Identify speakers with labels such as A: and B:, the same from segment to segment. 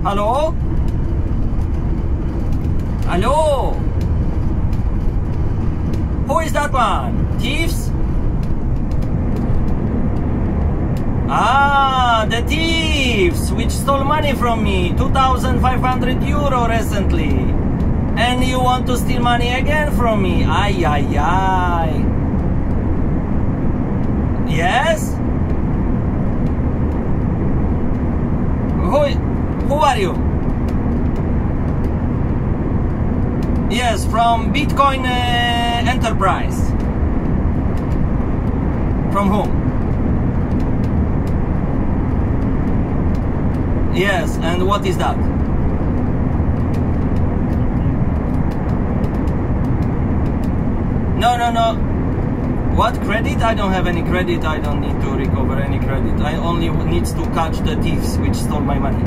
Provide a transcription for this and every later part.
A: Hello? Hello? Who is that one? Thieves? Ah, the thieves which stole money from me, 2,500 euro recently. And you want to steal money again from me? Ay, ay, ay. Yes? Who are you? Yes, from Bitcoin Enterprise. From whom? Yes, and what is that? No, no, no. What credit? I don't have any credit. I don't need to recover any credit. I only need to catch the thieves which stole my money.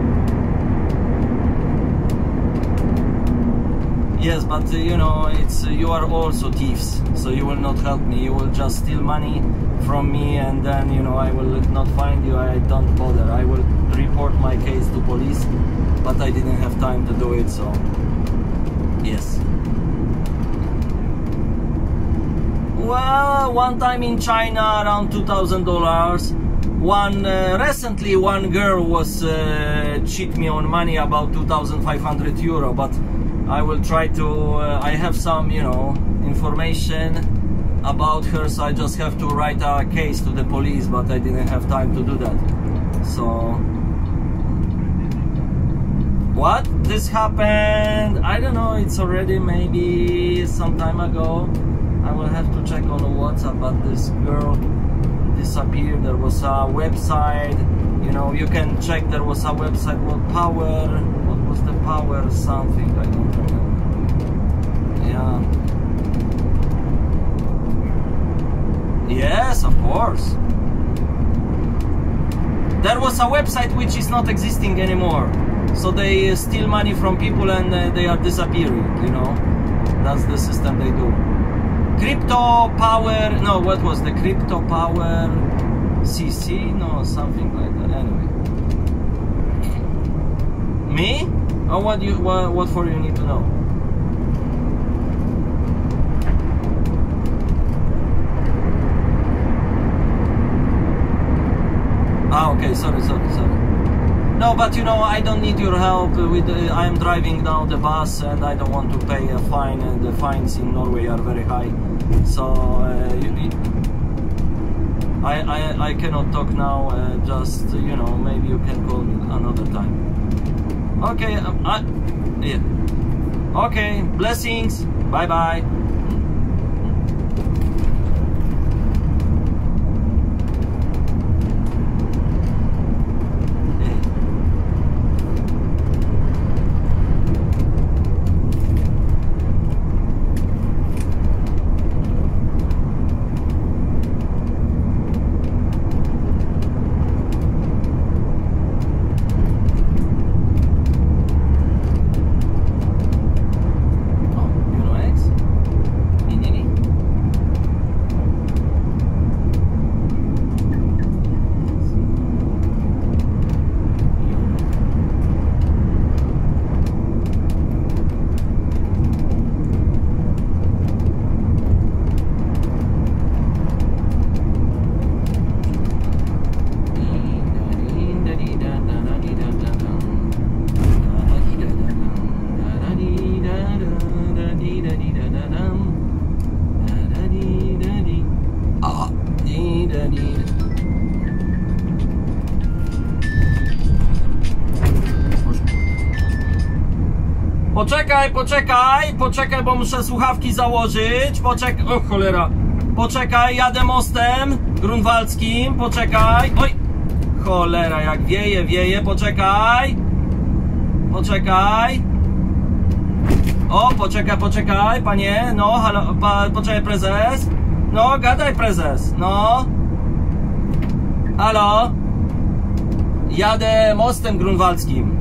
A: Yes, but you know, you are also thieves, so you will not help me. You will just steal money from me, and then you know I will not find you. I don't bother. I will report my case to police, but I didn't have time to do it, so yes. Well, one time in China, around $2,000. Recently, one girl was cheat me on money about 2,500 euro, but I will try to. I have some, you know, information about her, so I just have to write a case to the police, but I didn't have time to do that. So, what? This happened? I don't know. It's already maybe some time ago. I will have to check on WhatsApp, but this girl disappeared. There was a website, you know, you can check. There was a website, what was the power something, I don't remember. Yeah. Yes, of course. There was a website which is not existing anymore. So they steal money from people and they are disappearing, you know. That's the system they do. Crypto Power, no, what was the Crypto Power CC? No, something like that. Anyway. Me? Oh, what for you need to know? Ah, okay, sorry. No, but you know, I don't need your help with. I am driving now the bus, and I don't want to pay a fine, and the fines in Norway are very high. So I cannot talk now. Just you know, maybe you can call me another time. Okay, yeah. Okay, blessings. Bye bye. Poczekaj, bo muszę słuchawki założyć. O cholera. Poczekaj, jadę mostem grunwaldzkim. Poczekaj. Oj, cholera, jak wieje. Poczekaj. O, poczekaj, panie. No, halo, poczekaj, prezes. No, gadaj, prezes. No. Halo. Jadę mostem grunwaldzkim.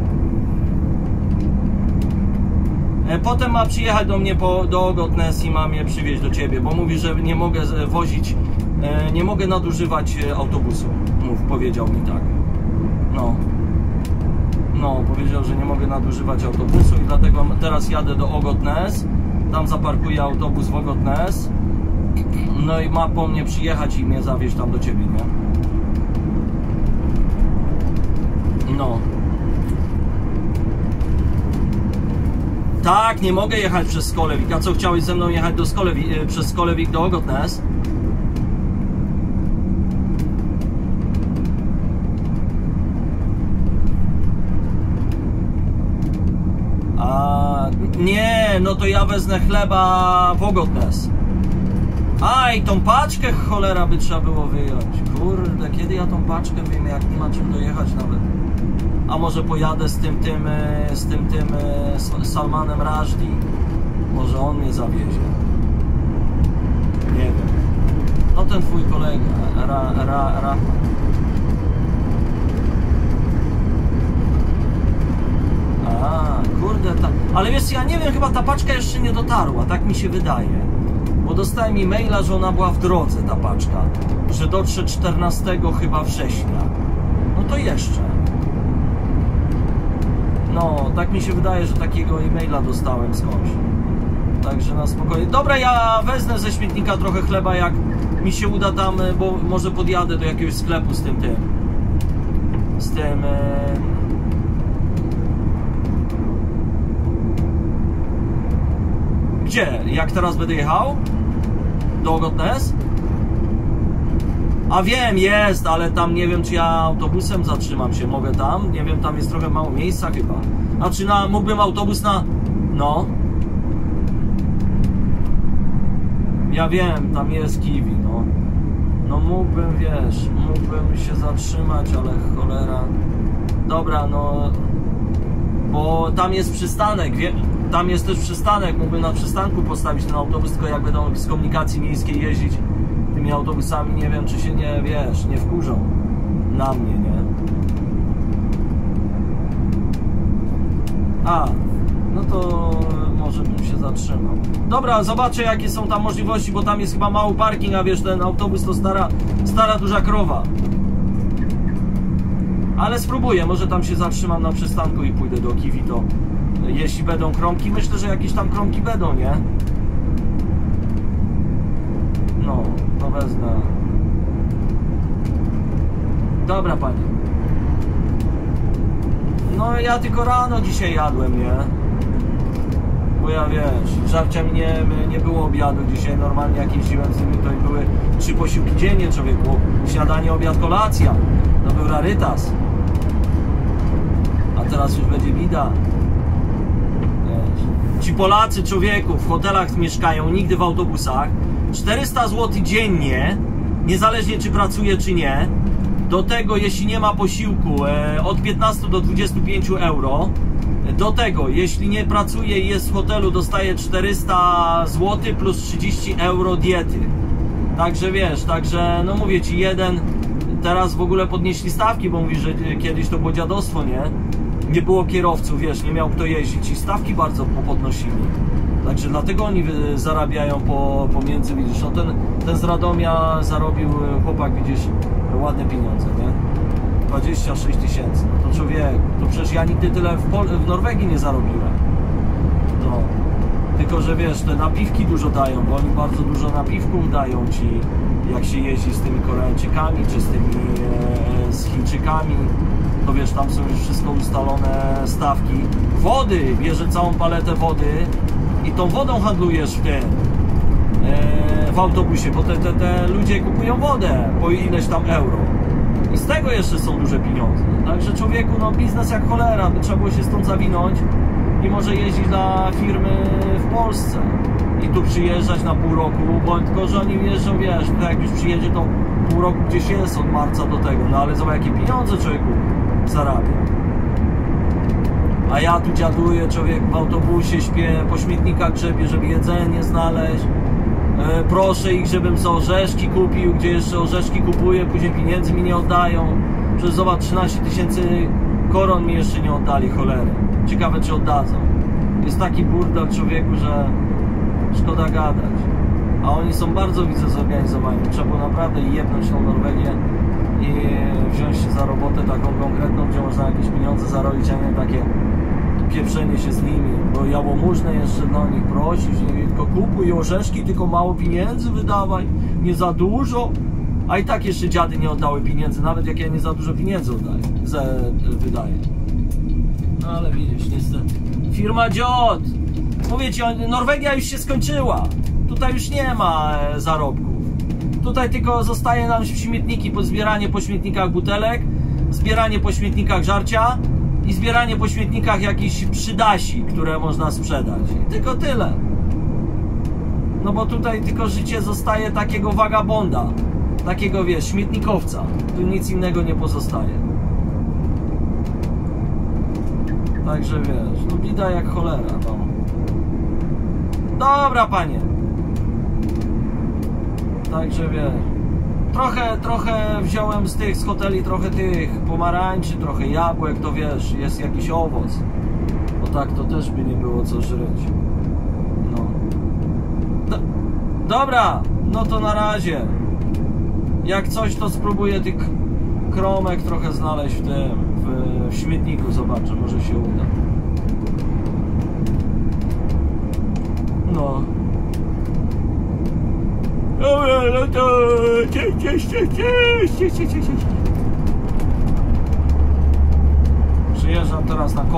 A: Potem ma przyjechać do mnie do Gotnes i ma mnie przywieźć do ciebie, bo mówi, że nie mogę wozić, nie mogę nadużywać autobusu. Powiedział mi tak. No, powiedział, że nie mogę nadużywać autobusu i dlatego teraz jadę do Ogotnes. Tam zaparkuję autobus w Ogotnes. No i ma po mnie przyjechać i mnie zawieźć tam do ciebie, nie? No. Tak, nie mogę jechać przez Skolewik. A co, chciałeś ze mną jechać do przez Skolewik do Ogotnes? Nie, no to ja wezmę chleba w Ogotnes. Aj, tą paczkę cholera by trzeba było wyjąć. Kurde, kiedy ja tą paczkę wyjmę, jak nie ma czym dojechać nawet. A może pojadę z tym Salmanem Rushdie. Może on mnie zawiezie. Nie wiem. No ten twój kolega, Rahman. Kurde, ale wiesz, ja nie wiem, chyba ta paczka jeszcze nie dotarła, tak mi się wydaje. Bo dostałem e-maila, że ona była w drodze, ta paczka. Że dotrze 14 chyba września. No to jeszcze. No, tak mi się wydaje, że takiego e-maila dostałem skądś. Także na spokojnie. Dobra, ja wezmę ze śmietnika trochę chleba, jak mi się uda tam, bo może podjadę do jakiegoś sklepu z tym. Gdzie? Jak teraz będę jechał? Do Ogotnes? A wiem, jest, ale tam nie wiem, czy ja autobusem zatrzymam się. Mogę tam? Nie wiem, tam jest trochę mało miejsca chyba. Znaczy, mógłbym autobus na... No. Ja wiem, tam jest Kiwi, no. No mógłbym, wiesz, mógłbym się zatrzymać, ale cholera. Dobra, no... Bo tam jest przystanek, tam jest też przystanek, mógłbym na przystanku postawić ten autobus, tylko jak będą z komunikacji miejskiej jeździć tymi autobusami, nie wiem, czy się nie, wiesz, nie wkurzą na mnie, nie? No to może bym się zatrzymał. Dobra, zobaczę, jakie są tam możliwości, bo tam jest chyba mały parking, a wiesz, ten autobus to stara duża krowa. Ale spróbuję, może tam się zatrzymam na przystanku i pójdę do Kiwi, to jeśli będą kromki, myślę, że jakieś tam kromki będą, nie? No, to wezmę. Dobra, panie. No, ja tylko rano dzisiaj jadłem, nie? Bo ja, wiesz, żarcia nie było obiadu dzisiaj, normalnie jak jeździłem z nimi, to były 3 posiłki dziennie, człowieku. Śniadanie, obiad, kolacja. To był rarytas. A teraz już będzie bida. Ci Polacy, człowieku, w hotelach mieszkają, nigdy w autobusach. 400 zł dziennie, niezależnie czy pracuje, czy nie. Do tego, jeśli nie ma posiłku, od 15 do 25 euro. Do tego, jeśli nie pracuje i jest w hotelu, dostaje 400 zł plus 30 euro diety. Także wiesz, no mówię ci, teraz w ogóle podnieśli stawki, bo mówi, że kiedyś to było dziadostwo, nie? Nie było kierowców, wiesz, nie miał kto jeździć i stawki bardzo podnosili. Także dlatego oni zarabiają pomiędzy, widzisz, no ten z Radomia zarobił, chłopak, widzisz, ładne pieniądze, nie? 26 000, no to człowiek, to przecież ja nigdy tyle w Norwegii nie zarobiłem. No, tylko że wiesz, te napiwki dużo dają, bo oni bardzo dużo napiwków dają ci, jak się jeździ z tymi Koreańczykami, czy z Chińczykami. To wiesz, tam są już wszystko ustalone stawki. Wody, bierze całą paletę wody i tą wodą handlujesz w autobusie, bo te ludzie kupują wodę po ileś tam euro. I z tego jeszcze są duże pieniądze. Także człowieku, no biznes jak cholera, by trzeba było się stąd zawinąć i może jeździć dla firmy w Polsce i tu przyjeżdżać na pół roku, bo tylko, że oni jeżdżą, wiesz, to jak już przyjedzie, to pół roku gdzieś jest od marca do tego, no ale zobacz, jakie pieniądze człowieku zarabia. A ja tu dziaduję, człowiek, w autobusie śpię, po śmietnikach grzebie, żeby jedzenie znaleźć. Proszę ich, żebym sobie orzeszki kupił, gdzie jeszcze orzeszki kupuję, później pieniędzy mi nie oddają. Przecież zobacz, 13 000 koron mi jeszcze nie oddali, cholery. Ciekawe, czy oddadzą. Jest taki burdel, człowieku, że szkoda gadać. A oni są bardzo, widzę, zorganizowani. Trzeba było naprawdę jebnąć tą Norwegię i wziąć się za za robotę taką konkretną, gdzie można jakieś pieniądze zarobić, a nie takie pieprzenie się z nimi, bo jałmużnę jeszcze do nich prosić, nie, tylko kupuj orzeszki, tylko mało pieniędzy wydawaj, nie za dużo, a i tak jeszcze dziady nie oddały pieniędzy, nawet jak ja nie za dużo pieniędzy wydaję. No ale widzisz, niestety. Firma Dziot! Mówię ci, Norwegia już się skończyła. Tutaj już nie ma zarobków. Tutaj tylko zostaje nam śmietniki, zbieranie po śmietnikach butelek, zbieranie po śmietnikach żarcia i zbieranie po śmietnikach jakichś przydasi, które można sprzedać. I tylko tyle. No bo tutaj tylko życie zostaje takiego wagabonda, takiego, wiesz, śmietnikowca. Tu nic innego nie pozostaje. Także wiesz, no bida jak cholera, no. Dobra, panie. Także wiesz, trochę wziąłem z hoteli, trochę tych pomarańczy, trochę jabłek, to wiesz, jest jakiś owoc. Bo tak to też by nie było co żreć. No. Dobra, no to na razie. Jak coś, to spróbuję tych kromek trochę znaleźć w śmietniku, zobaczę, może się uda. No. Dobra, no to cześć. Przyjeżdżam teraz na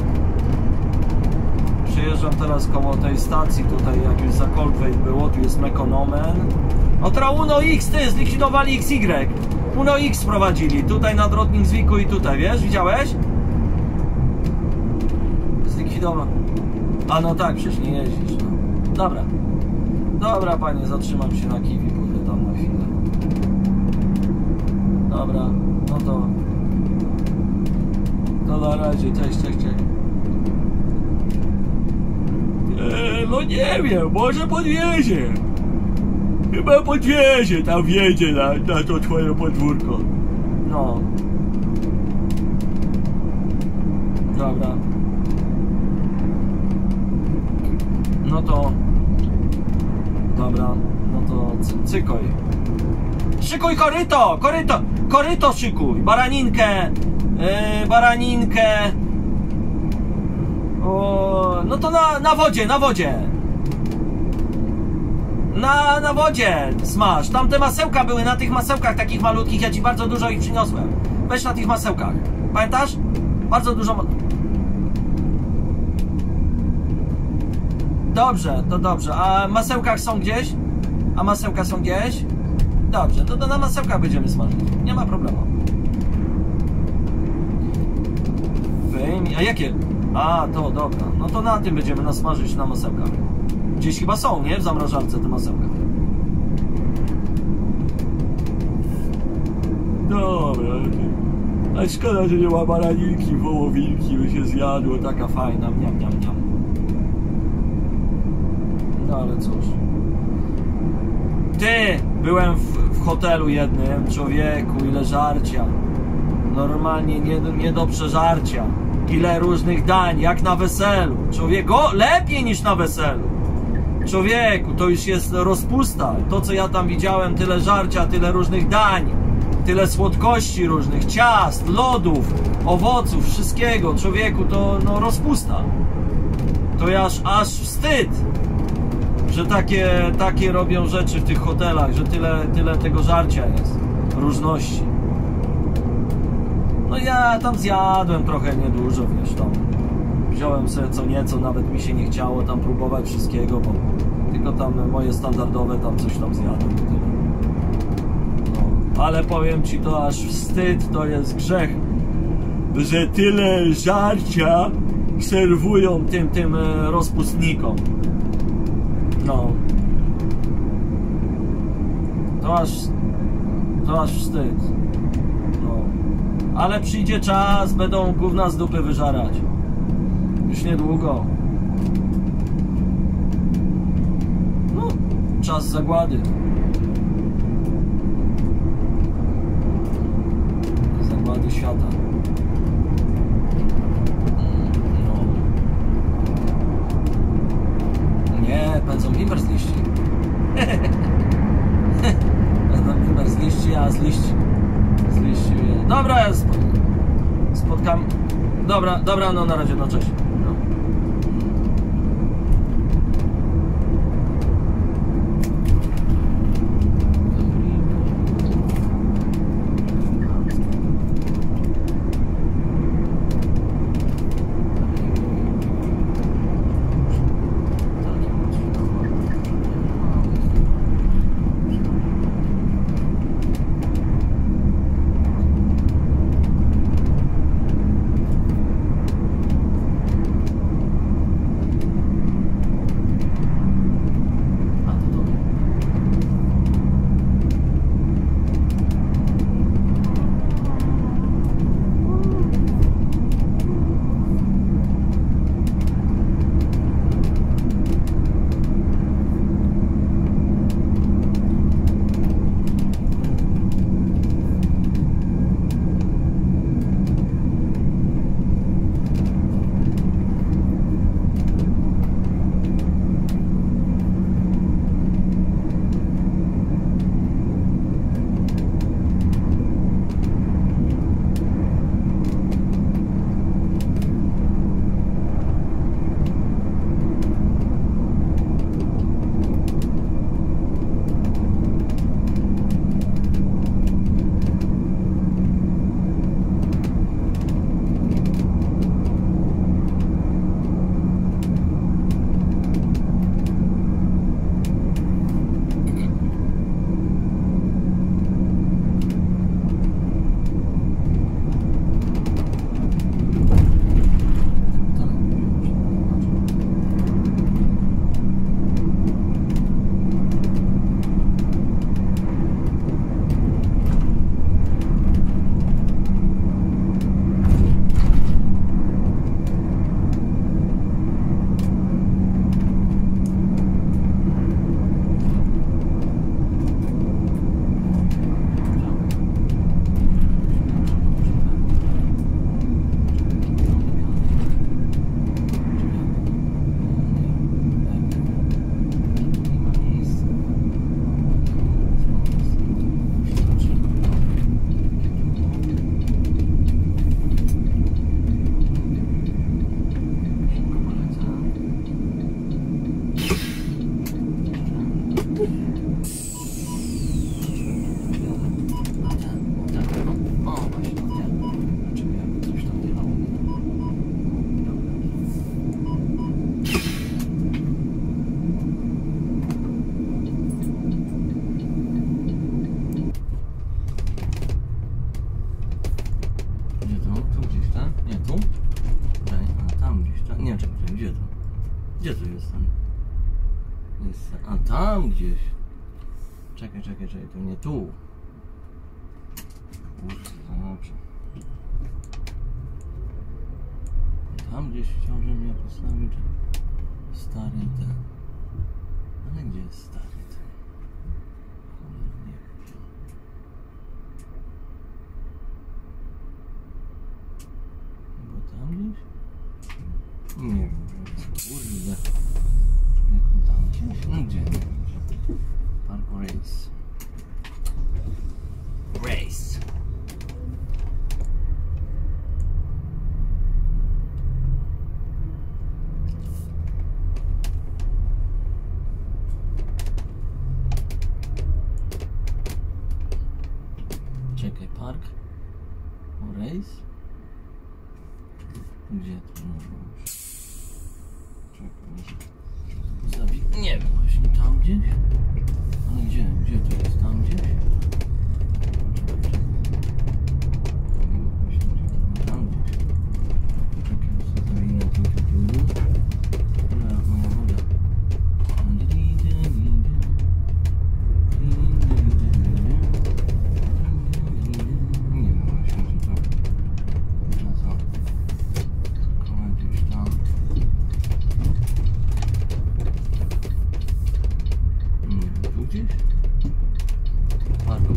A: Przyjeżdżam teraz koło tej stacji, tutaj jakieś za Coldway było, tu jest Mekonomen. O, teraz Uno X, ty, zlikwidowali XY. Uno X sprowadzili, tutaj na Drottningsviku i tutaj, wiesz, widziałeś? Zlikwidowano. A no tak, przecież nie jeździsz, no. Dobra, panie, zatrzymam się na Kiwi, pójdę tam na chwilę. Dobra, no to na razie, cześć. No nie wiem, może podwiezie. Chyba podwiezie, tam wjedzie na to twoje podwórko. No. Dobra. No to... Dobra, no to cykoj. Szykuj koryto szykuj. Baraninkę. O, no to na wodzie. Na wodzie smaż. Tam te masełka były, na tych masełkach takich malutkich, ja ci bardzo dużo ich przyniosłem. Weź na tych masełkach. Pamiętasz? Bardzo dużo. Dobrze, to dobrze. A masełka są gdzieś? Dobrze, to na masełkach będziemy smażyć. Nie ma problemu. Wyjmij. A jakie? A, to dobra. No to na tym będziemy nasmażyć na masełkach. Gdzieś chyba są, nie? W zamrażarce te masełka. Dobra. Ale szkoda, że nie ma baraninki, wołowinki, by się zjadło. Taka fajna. Miam. No ale cóż. Byłem w hotelu jednym, człowieku, ile żarcia. Normalnie nie do przeżarcia. Ile różnych dań, jak na weselu. Człowieku, lepiej niż na weselu. Człowieku, to już jest rozpusta. To, co ja tam widziałem, tyle żarcia, tyle różnych dań, tyle słodkości różnych, ciast, lodów, owoców, wszystkiego. Człowieku, to no rozpusta. To aż wstyd, że takie robią rzeczy w tych hotelach, że tyle tego żarcia jest, różności. No ja tam zjadłem trochę niedużo, wiesz, tam wziąłem sobie co nieco, nawet mi się nie chciało tam próbować wszystkiego, bo tylko tam moje standardowe tam coś tam zjadłem. No, ale powiem ci, to aż wstyd, to jest grzech, że tyle żarcia serwują tym rozpustnikom. No. To aż wstyd. No. Ale przyjdzie czas, będą gówna z dupy wyżarać. Już niedługo. No, czas zagłady. Zagłady świata. Nie, pędzą bimber z liści. Pędzą bimber z liści, a z liści Dobra, spotkam. Dobra, no na razie, no cześć. No. Gdzie tu jest ten? Jest, a tam gdzieś. Czekaj, to nie tu. Dobrze. Tam gdzieś chciał, żebym ja postawił stary ten. Ale gdzie jest stary ten? Nie wiem. Bo tam gdzieś? Nie wiem, kurde. Jak tam gdzieś? No gdzie? Nie wiem, gdzie. Park Race. Czekaj, Park Race? Gdzie to? Czekaj, nie wiem, właśnie tam gdzieś? Ale gdzie to jest? Tam gdzieś? Tam gdzieś. Czekaj, zostawię na tym YouTube. Moja woda. Park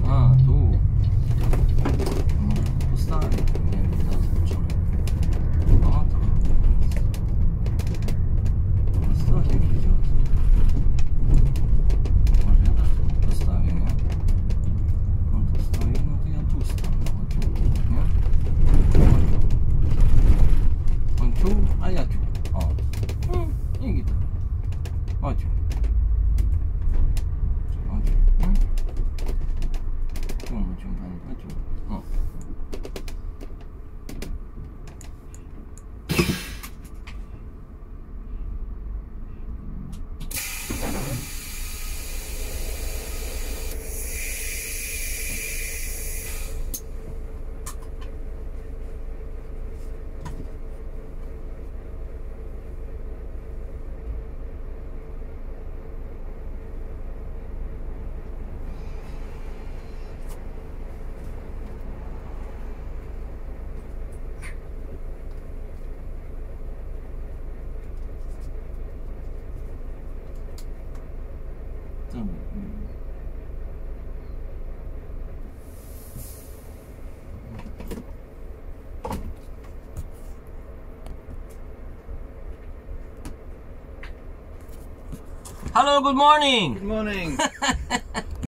A: Hello, good morning.
B: Good morning.